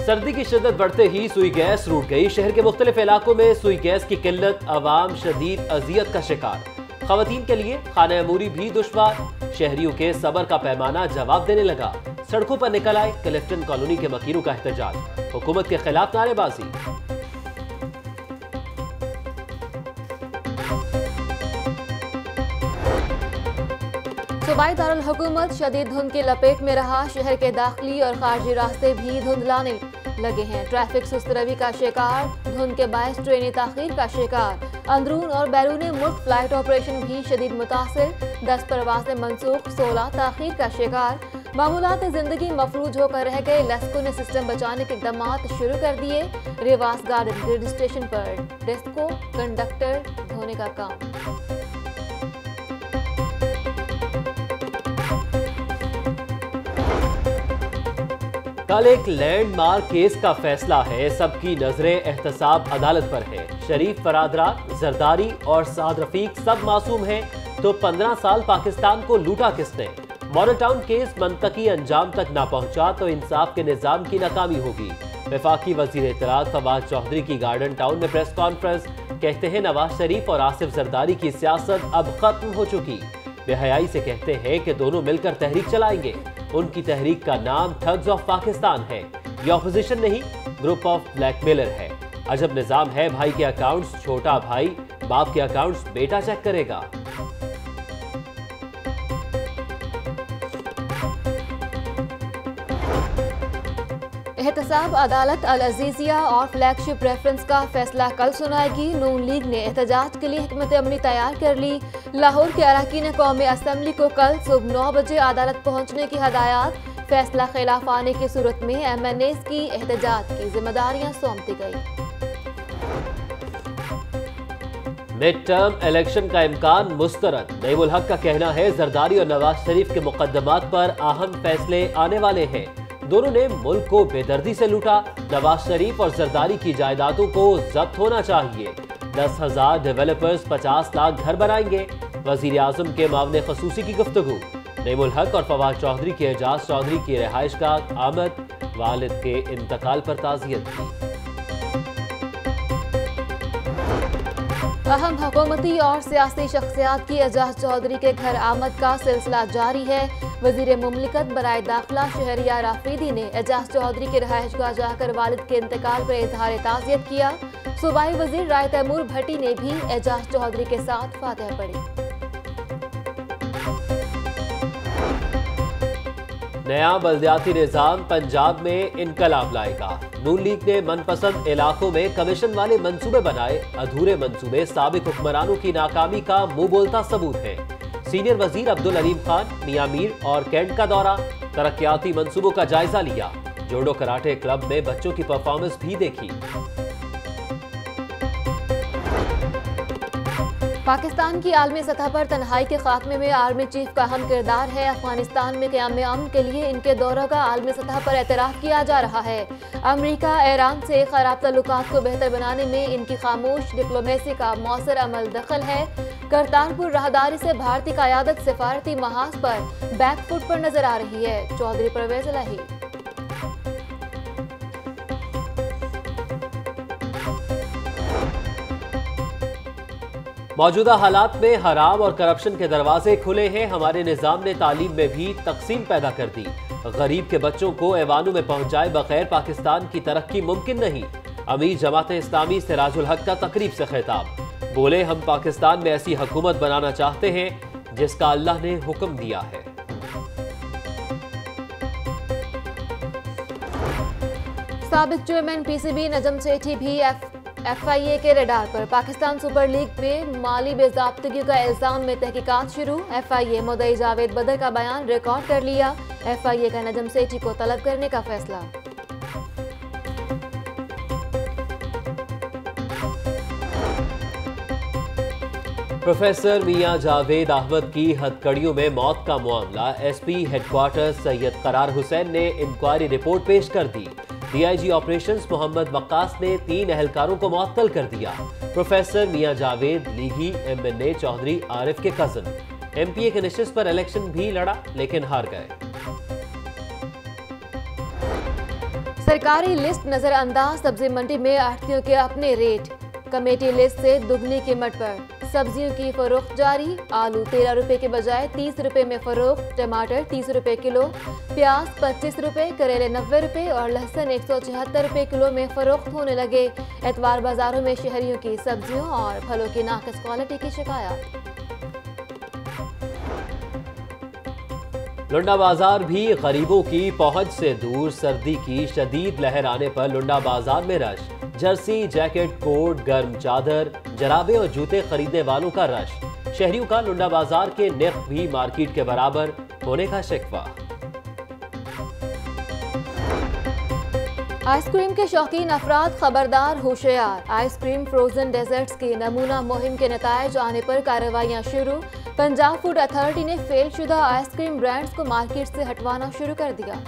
सर्दी की शिद्दत बढ़ते ही सुई गैस रूठ गई। शहर के मुख्तलिफ इलाकों में सुई गैस की किल्लत, अवाम शदीद अजियत का शिकार। खवातीन के लिए खाना अमूरी भी दुश्वार। शहरियों के सबर का पैमाना जवाब देने लगा। सड़कों पर निकल आए क्लिफ्टन कॉलोनी के मकीनों का एहतजाज। हुकूमत के खिलाफ नारेबाजी। सूबाई दारुल हुकूमत शदीद धुंध की लपेट में रहा। शहर के दाखिली और खारजी रास्ते भी धुंधलाने लगे हैं। ट्रैफिक सुस्त रवि का शिकार, धुंध के बायस ट्रेनी ताखीर का शिकार। अंदरून और बैरून मुल्क फ्लाइट ऑपरेशन भी शदीद मुतासिर। 10 परवाज़ें मनसूख, 16 ताखीर का शिकार। मामूलात जिंदगी मफलूज होकर रह गए। लेस्को ने सिस्टम बचाने के इक़दाम शुरू कर दिए। रिवास गार्डन ग्रिड स्टेशन पर डेस्को कंडक्टर धोने का काम। कल एक लैंडमार्क केस का फैसला है। सबकी नजरें एहतसाब अदालत पर है। शरीफ बरादरान, जरदारी और साद रफीक सब मासूम हैं, तो 15 साल पाकिस्तान को लूटा किसने? मॉडल टाउन केस मंतकी अंजाम तक ना पहुंचा तो इंसाफ के निजाम की नाकामी होगी। वफाकी वजीर इत्तलात फवाद चौधरी की गार्डन टाउन में प्रेस कॉन्फ्रेंस। कहते हैं नवाज शरीफ और आसिफ जरदारी की सियासत अब खत्म हो चुकी। बेहयाई से कहते हैं कि दोनों मिलकर तहरीक चलाएंगे। उनकी तहरीक का नाम ठग्स ऑफ पाकिस्तान है। ये ऑपोजिशन नहीं, ग्रुप ऑफ ब्लैकमेलर है। अजब निजाम है, भाई के अकाउंट्स छोटा भाई, बाप के अकाउंट्स बेटा चेक करेगा। एहतसाब अदालत अल अजीजिया और फ्लैगशिप रेफरेंस का फैसला कल सुनाएगी। नून लीग ने एहतजाज के लिए हिकमत अमली तैयार कर ली। लाहौर के अरकान कौमी असम्बली को कल सुबह 9 बजे अदालत पहुंचने की हदायत। फैसला खिलाफ आने की सूरत में MNAs की एहतजाज की जिम्मेदारियां सौंप दी गई। मिड टर्म इलेक्शन का इम्कान मुस्तरद। नईमुल हक का कहना है जरदारी और नवाज शरीफ के मुकदमात पर अहम फैसले आने वाले हैं। दोनों ने मुल्क को बेदर्दी से लूटा। नवाज शरीफ और जरदारी की जायदादों को जब्त होना चाहिए। 10,000 डेवलपर्स 50 लाख घर बनाएंगे। वजीर आजम के मामले खसूसी की गुफ्तगू। नईमुल हक और फवाद चौधरी के एजाज चौधरी की रिहाइश का आमद। वालिद के इंतकाल पर ताज़ियत की। अहम हुकूमती और सियासी शख्सियात की एजाज चौधरी के घर आमद का सिलसिला जारी है। वजीर मुमलिकत बराए दाखिला शहरियार आफरीदी ने एजाज चौधरी की रिहाइशगाह जाकर वालिद के इंतकाल पर इजहार ताज़ियत किया। सूबाई वजीर राय तैमूर भट्टी ने भी एजाज चौधरी के साथ फातिहा पढ़ी। नया बल्दियाती निजाम पंजाब में इनकलाब लाएगा। नून लीग ने मनपसंद इलाकों में कमीशन वाले मंसूबे बनाए। अधूरे मंसूबे साबिक हुक्मरानों की नाकामी का मुंह बोलता सबूत है। सीनियर वजीर अब्दुल अलीम खान मियां मीर और कैंट का दौरा। तरक्याती मंसूबों का जायजा लिया। जोडो कराटे क्लब में बच्चों की परफॉर्मेंस भी देखी। पाकिस्तान की आलमी सतह पर तन्हाई के खात्मे में आर्मी चीफ का अहम किरदार है। अफगानिस्तान में क़याम अमन के लिए इनके दौरे का आलमी सतह पर एतराफ़ किया जा रहा है। अमरीका ईरान से खराब तल्लुकात को बेहतर बनाने में इनकी खामोश डिप्लोमेसी का मौसर अमल दखल है। करतारपुर राहदारी से भारतीय क़यादत सिफारती महाज पर बैकफुट पर नजर आ रही है। चौधरी परवेज इलाही। मौजूदा हालात में हराम और करप्शन के दरवाजे खुले हैं। हमारे निजाम ने तालीम में भी तकसीम पैदा कर दी। गरीब के बच्चों को ऐवानों में पहुंचाए बगैर पाकिस्तान की तरक्की मुमकिन नहीं। अमीर जमात इस्लामी सिराजुल हक का तकरीब से खिताब। बोले, हम पाकिस्तान में ऐसी हुकूमत बनाना चाहते हैं जिसका अल्लाह ने हुक्म दिया है। साबिक चेयरमैन PCB नजम सेठी भी FIA के रडार पर। पाकिस्तान सुपर लीग में माली बेज़ाब्तगी का इल्जाम में तहकीकात शुरू। FIA मुद्दई जावेद बदर का बयान रिकॉर्ड कर लिया। FIA का नजम सेठी को तलब करने का फैसला। प्रोफेसर मियां जावेद अहमद की हथकड़ियों में मौत का मामला। SP हेडक्वार्टर सैयद करार हुसैन ने इंक्वायरी रिपोर्ट पेश कर दी। DIG ऑपरेशंस मोहम्मद वक्कास ने 3 अहलकारों को मुअत्तल कर दिया। प्रोफेसर मियां जावेद लीगी MNA चौधरी आरिफ के कजन। MPA के नशिस्त पर इलेक्शन भी लड़ा लेकिन हार गए। सरकारी लिस्ट नजरअंदाज, सब्जी मंडी में आढ़तियों के अपने रेट। कमेटी लिस्ट से दुगनी कीमत पर सब्जियों की फरोख्त जारी। आलू 13 रुपए के बजाय 30 रुपए में फरोख्त, टमाटर 30 रुपए किलो, प्याज 25 रुपए, करेले 90 रुपए और लहसुन 176 रुपए किलो में फरोख्त होने लगे। एतवार बाजारों में शहरियों की सब्जियों और फलों की नाकिस क्वालिटी की शिकायत। लुंडा बाजार भी गरीबों की पहुंच से दूर। सर्दी की शदीद लहर आने पर लुंडा बाजार में रश। जर्सी, जैकेट, कोट, गर्म चादर, जराबे और जूते खरीदने वालों का रश। शहरियों का लुंडा बाजार के नर्ख भी मार्केट के बराबर होने का शिकवा। आइसक्रीम के शौकीन अफराद खबरदार, होशियार। आइसक्रीम फ्रोजन डेजर्ट्स की नमूना मुहिम के नतायज आने पर कार्रवाइयां शुरू। पंजाब फूड अथॉरिटी ने फेल शुदा आइसक्रीम ब्रांड्स को मार्केट से हटवाना शुरू कर दिया।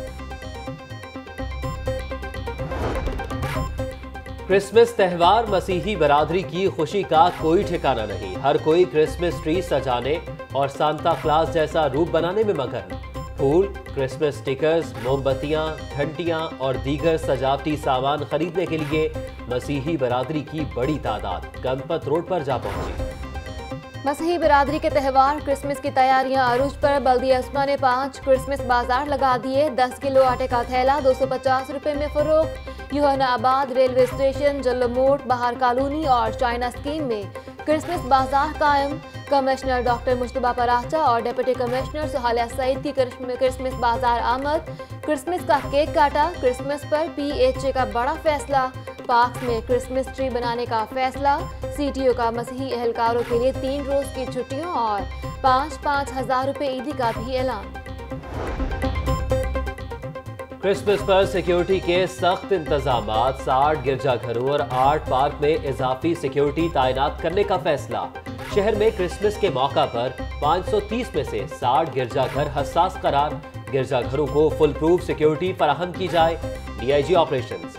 क्रिसमस त्यौहार मसीही बरादरी की खुशी का कोई ठिकाना नहीं। हर कोई क्रिसमस ट्री सजाने और सांता क्लॉज जैसा रूप बनाने में मगन। फूल, क्रिसमस स्टिकर्स, मोमबत्तियां, घंटियां और दीगर सजावटी सामान खरीदने के लिए मसीही बरादरी की बड़ी तादाद गणपत रोड पर जा पहुंची। मसीही बिरादरी के त्यौहार क्रिसमस की तैयारियां अरूज पर। बल्दिया उस्मा ने 5 क्रिसमस बाजार लगा दिए। 10 किलो आटे का थैला 250 रुपए में फरोख्त। यूहनाबाद रेलवे स्टेशन, जल्लो मोड़, बाहर कॉलोनी और चाइना स्कीम में क्रिसमस बाजार कायम। कमिश्नर डॉक्टर मुश्तबा पराचा और डिप्टी कमिश्नर सुहालिया सईद की क्रिसमस बाजार आमद। क्रिसमस का केक काटा। क्रिसमस पर PHA का बड़ा फैसला। पार्क में क्रिसमस ट्री बनाने का फैसला। CTO का मसीही एहलकारों के लिए 3 रोज की छुट्टियों और 5-5 हजार रुपए ईदी का भी ऐलान। क्रिसमस पर सिक्योरिटी के सख्त इंतजामात। 60 गिरजाघरों और 8 पार्क में इजाफी सिक्योरिटी तैनात करने का फैसला। शहर में क्रिसमस के मौका पर 530 में से 60 गिरजाघर हसास करार। गिरजाघरों को फुल प्रूफ सिक्योरिटी फराहम की जाए। DIG operations.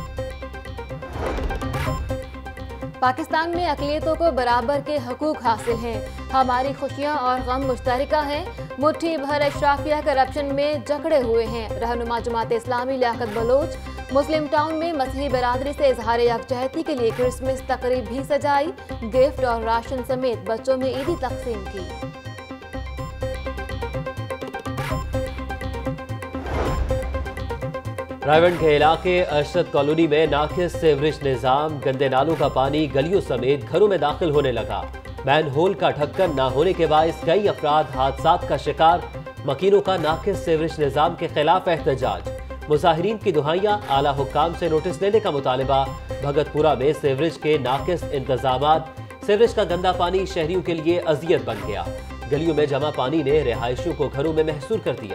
पाकिस्तान में अक़लियतों को बराबर के हकूक हासिल हैं। हमारी खुशियां और गम मुश्तरका हैं। मुट्ठी भर अशराफिया करप्शन में जकड़े हुए हैं। रहनुमा जमात इस्लामी लियाकत बलोच। मुस्लिम टाउन में मसीही बरादरी से इजहार यकजहती के लिए क्रिसमस तकरीब भी सजाई। गिफ्ट और राशन समेत बच्चों में ईदी तकसीम की। रायवंड के इलाके अरशद कॉलोनी में नाकिस सीवरेज निजाम। गंदे नालों का पानी गलियों समेत घरों में दाखिल होने लगा। मैनहोल का ढक्कन न होने के बायस कई अफराद हादसात का शिकार। मकीनों का नाकिस सीवरेज निजाम के खिलाफ एहतजाज। मुजाहिरीन की दुहाइयां, आला हुक्काम से नोटिस लेने का मुतालबा। भगतपुरा में सीवरेज के नाकिस इंतजामात। सीवरेज का गंदा पानी शहरियों के लिए अजियत बन गया। गलियों में जमा पानी ने रिहायशियों को घरों में महसूर कर दिया।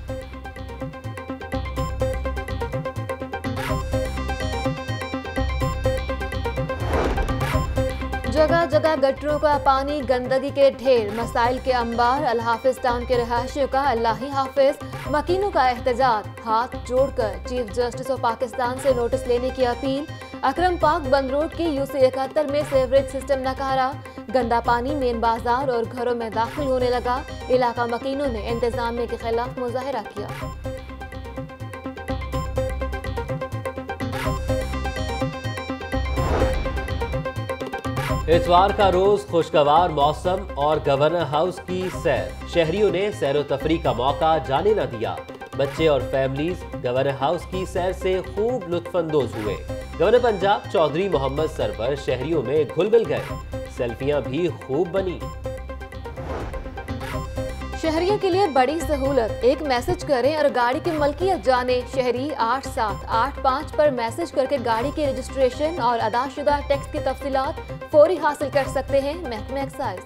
जगह जगह गटरों का पानी, गंदगी के ढेर, मसाइल के अंबार। अल हाफिज टाउन के रहायशियों का अल्लाह ही हाफिज। मकीनों का एहतजाज। हाथ जोड़कर चीफ जस्टिस ऑफ पाकिस्तान से नोटिस लेने की अपील। अकरम पार्क बंद रोड की UC 71 में सीवरेज सिस्टम नकारा। गंदा पानी मेन बाजार और घरों में दाखिल होने लगा। इलाका मकीनों ने इंतजामिया के खिलाफ मुजाहरा किया। इतवार का रोज खुशगवार मौसम और गवर्नर हाउस की सैर। शहरियों ने सैरो तफरी का मौका जाने न दिया। बच्चे और फैमिलीज गवर्नर हाउस की सैर से खूब लुत्फानंदोज हुए। गवर्नर पंजाब चौधरी मोहम्मद सरवर शहरियों में घुल मिल गए। सेल्फियां भी खूब बनी। शहरियों के लिए बड़ी सहूलत। एक मैसेज करें और गाड़ी की मलकियत जाने। शहरी 8785 पर मैसेज करके गाड़ी की रजिस्ट्रेशन और अदाशुदा टैक्स की तफसीलात फौरी हासिल कर सकते हैं। महकमा एक्साइज।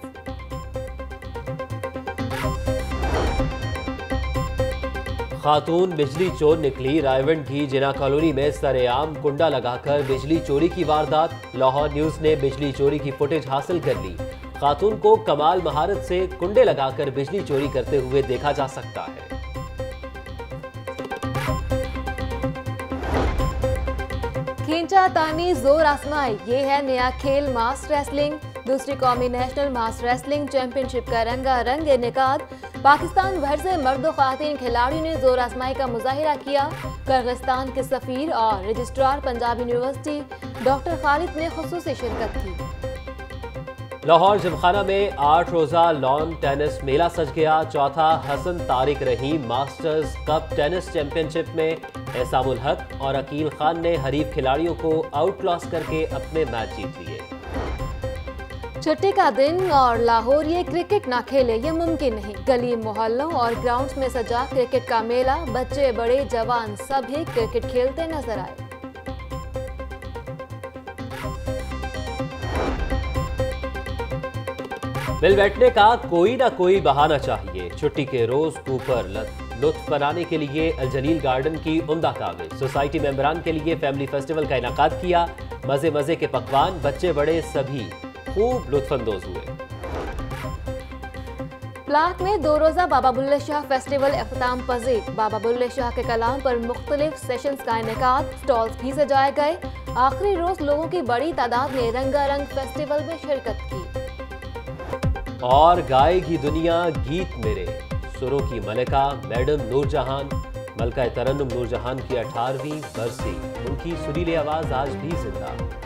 खातून बिजली चोर निकली। रायवंड की जिना कॉलोनी में सरेआम कुंडा लगाकर बिजली चोरी की वारदात। लाहौर न्यूज ने बिजली चोरी की फुटेज हासिल कर ली। खातून को कमाल महारत से कुंडे लगाकर बिजली चोरी करते हुए देखा जा सकता है। खींचा तानी जोर आजमाई, ये है नया खेल मास रेसलिंग। दूसरी कौमी नेशनल मास रेसलिंग चैंपियनशिप का रंगारंग इनेकाद। पाकिस्तान भर से मर्द और ख्वातीन खिलाड़ियों ने जोर आजमाई का मुजाहिरा किया। किर्गिस्तान के सफीर और registrar Punjab university doctor Khalid ने खुसूसी शिरकत की। लाहौर जिमखाना में 8 रोजा लॉन टेनिस मेला सज गया। चौथा Hassan Tariq Rahim masters cup tennis championship में एहसामुल हक और अकील खान ने हरीफ खिलाड़ियों को आउटक्लॉस करके अपने मैच जीत लिए। छुट्टी का दिन और लाहौर ये क्रिकेट ना खेले ये मुमकिन नहीं। गली मोहल्लों और ग्राउंड्स में सजा क्रिकेट का मेला, बच्चे बड़े जवान सभी क्रिकेट खेलते नजर आए। मिल बैठने का कोई ना कोई बहाना चाहिए। छुट्टी के रोज ऊपर लुत्फ बनाने के लिए अल-जलील गार्डन की उम्दा काविश। सोसाइटी मेंबरान के लिए फैमिली फेस्टिवल का इनाकाद किया। मजे मजे के पकवान, बच्चे बड़े सभी खूब लुत्फानंदोज हुए। प्लाक में 2 रोजा बाबा बुल्ले शाह फेस्टिवल इख्तिताम पजीर। बाबा बुल्ले शाह के कलाम पर मुख्तलिफ सेशंस का इनेकाद, स्टॉल्स भी सजाए गए। आखिरी रोज लोगों की बड़ी तादाद ने रंगारंग फेस्टिवल में शिरकत की। और गाएगी दुनिया गीत मेरे, सुरों की मलिका मैडम नूरजहान। मलका तरन्नुम नूरजहान की 18वीं बरसी, उनकी सुरीली आवाज आज भी जिंदा।